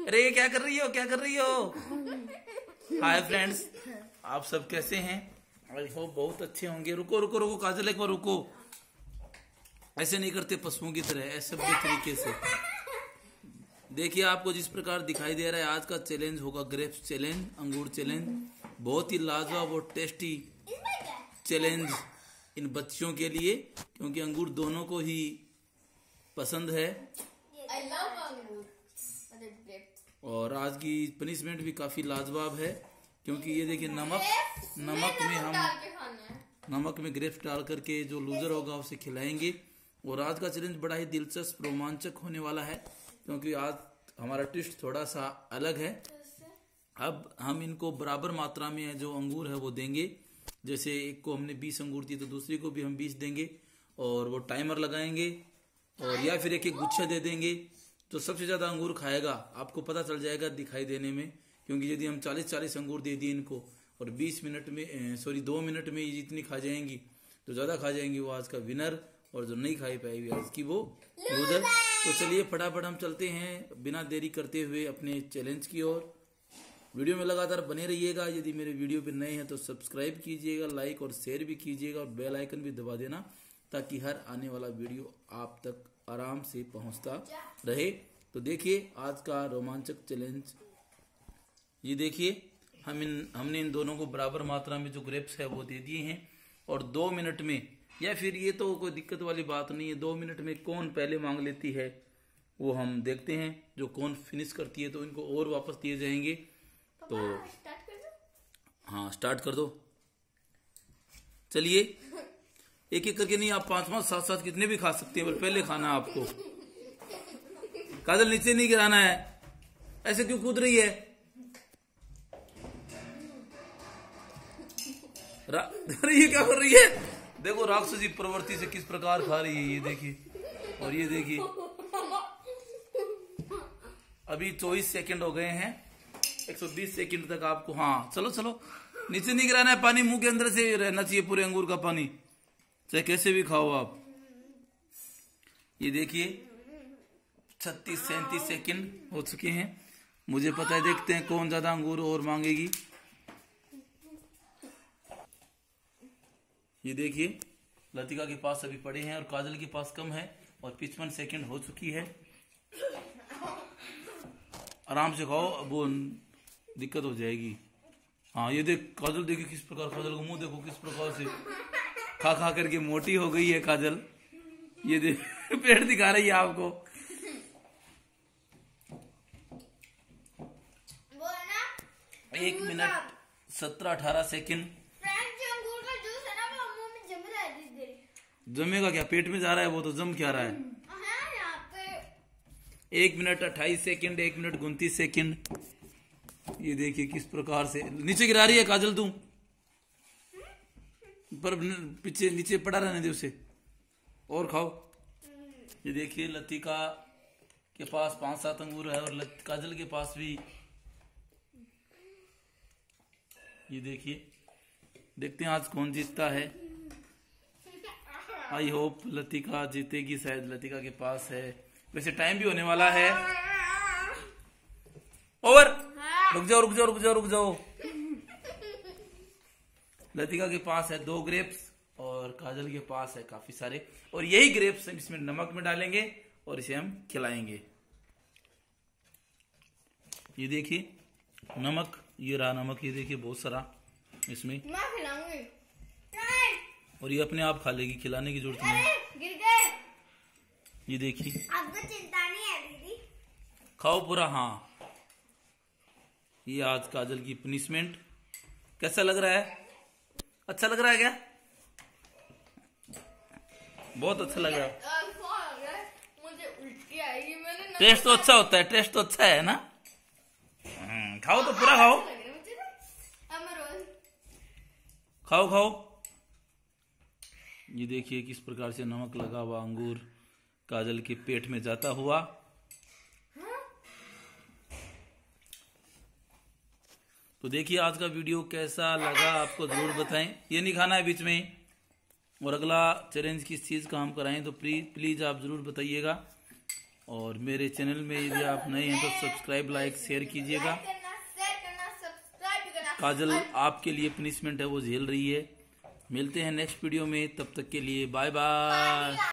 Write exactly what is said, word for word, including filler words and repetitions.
अरे क्या कर रही हो, क्या कर रही हो? हाय फ्रेंड्स, आप सब कैसे हैं? आई होप बहुत अच्छे होंगे। रुको रुको रुको काजल, एक बार रुको। ऐसे नहीं करते पशुओं की तरह, ऐसे के तरीके से। देखिए आपको जिस प्रकार दिखाई दे रहा है, आज का चैलेंज होगा ग्रेप्स चैलेंज, अंगूर चैलेंज। बहुत ही लाजवाब और टेस्टी चैलेंज इन बच्चियों के लिए, क्योंकि अंगूर दोनों को ही पसंद है। I love अंगूर। और आज की पनिशमेंट भी काफी लाजवाब है, क्योंकि ये देखिए नमक नमक में हम नमक में ग्रेप्स डाल करके जो लूजर होगा उसे खिलाएंगे। और आज का चैलेंज बड़ा ही दिलचस्प रोमांचक होने वाला है, क्योंकि आज हमारा ट्विस्ट थोड़ा सा अलग है। अब हम इनको बराबर मात्रा में जो अंगूर है वो देंगे। जैसे एक को हमने बीस अंगूर दिए तो दूसरी को भी हम बीस देंगे, और वो टाइमर लगाएंगे, और या फिर एक एक गुच्छा दे देंगे। तो सबसे ज्यादा अंगूर खाएगा आपको पता चल जाएगा दिखाई देने में, क्योंकि यदि हम चालीस चालीस अंगूर दे दिए इनको और बीस मिनट में सॉरी दो मिनट में जितनी खा जाएंगी, तो ज्यादा खा जाएंगी वो आज का विनर, और जो नहीं खाई पाएगी आज की वो लूजर। तो चलिए फटाफट हम चलते हैं बिना देरी करते हुए अपने चैलेंज की ओर। वीडियो में लगातार बने रहिएगा। यदि मेरे वीडियो पे नए हैं तो सब्सक्राइब कीजिएगा, लाइक और शेयर भी कीजिएगा, और बेल आइकन भी दबा देना, ताकि हर आने वाला वीडियो आप तक आराम से पहुंचता रहे। तो देखिए आज का रोमांचक चैलेंज। ये देखिए हम इन हमने इन दोनों को बराबर मात्रा में जो ग्रेप्स है वो दे दिए हैं, और दो मिनट में, या फिर ये तो कोई दिक्कत वाली बात नहीं है, दो मिनट में कौन पहले मांग लेती है वो हम देखते हैं। जो कौन फिनिश करती है तो इनको और वापस दिए जाएंगे। तो स्टार्ट कर दो। हाँ स्टार्ट कर दो। चलिए एक एक करके नहीं, आप पांच पांच सात सात कितने भी खा सकते हैं, पर पहले खाना आपको। काजल नीचे नहीं गिराना है। ऐसे क्यों कूद रही है? अरे ये क्या कर रही है? देखो राक्षसी प्रवृत्ति से किस प्रकार खा रही है, ये देखिए। और ये देखिए अभी चौबीस सेकंड हो गए हैं, एक सौ बीस सेकंड तक आपको। हाँ चलो चलो, नीचे नहीं गिराना है, पानी मुंह के अंदर से रहना चाहिए, पूरे अंगूर का पानी, चाहे कैसे भी खाओ आप। ये देखिए छत्तीस सैंतीस सेकंड हो चुके हैं। मुझे पता है, देखते हैं कौन ज्यादा अंगूर और मांगेगी। ये देखिए लतिका के पास अभी पड़े हैं और काजल के पास कम है, और पचपन सेकंड हो चुकी है। आराम से खाओ, अब वो दिक्कत हो जाएगी। हाँ ये देख काजल, देखिए किस प्रकार, काजल का मुंह देखो किस प्रकार से खा खा करके मोटी हो गई है काजल। ये देख पेट दिखा रही है आपको। एक मिनट सत्रह अठारह सेकंड। जमेगा क्या? पेट में जा रहा है वो, तो जम क्या रहा है? एक मिनट अट्ठाईस सेकंड, एक मिनट उनतीस सेकंड। ये देखिए किस प्रकार से नीचे गिरा रही है काजल, तुम पर पीछे नीचे पड़ा रहने दे उसे, और खाओ। ये देखिए लतिका के पास पांच सात अंगूर है, और काजल के पास भी। ये देखिए, देखते हैं आज कौन जीतता है। आई होप लतिका जीतेगी, शायद लतिका के पास है। वैसे टाइम भी होने वाला है। ओवर। रुक जाओ रुक जाओ रुक जाओ रुक जाओ। लतिका के पास है दो ग्रेप्स, और काजल के पास है काफी सारे, और यही ग्रेप्स हम इसमें नमक में डालेंगे और इसे हम खिलाएंगे। ये देखिए नमक, ये रहा नमक, ये देखिए बहुत सारा इसमें, मैं खिलाऊंगी। और ये अपने आप खा लेगी, खिलाने की जरूरत नहीं। गिर गए। ये देखिए, आपको चिंता नहीं है दीदी, खाओ पूरा। हाँ ये आज काजल की पनिशमेंट। कैसा लग रहा है? अच्छा लग रहा है क्या? बहुत अच्छा लग रहा है। मुझे उल्टी आएगी। मैंने टेस्ट तो अच्छा होता है, टेस्ट तो अच्छा है ना। खाओ तो पूरा खाओ, खाओ खाओ। ये देखिए किस प्रकार से नमक लगा हुआ अंगूर काजल के पेट में जाता हुआ। तो देखिए आज का वीडियो कैसा लगा आपको जरूर बताएं। ये नहीं खाना है बीच में। और अगला चैलेंज किस चीज का हम कराएं तो प्लीज प्लीज आप जरूर बताइएगा। और मेरे चैनल में यदि आप नए हैं तो सब्सक्राइब, लाइक, शेयर कीजिएगा। लाइक करना, शेयर करना, सब्सक्राइब भी करना। काजल आपके लिए पनिशमेंट है वो झेल रही है। मिलते हैं नेक्स्ट वीडियो में, तब तक के लिए बाय बाय।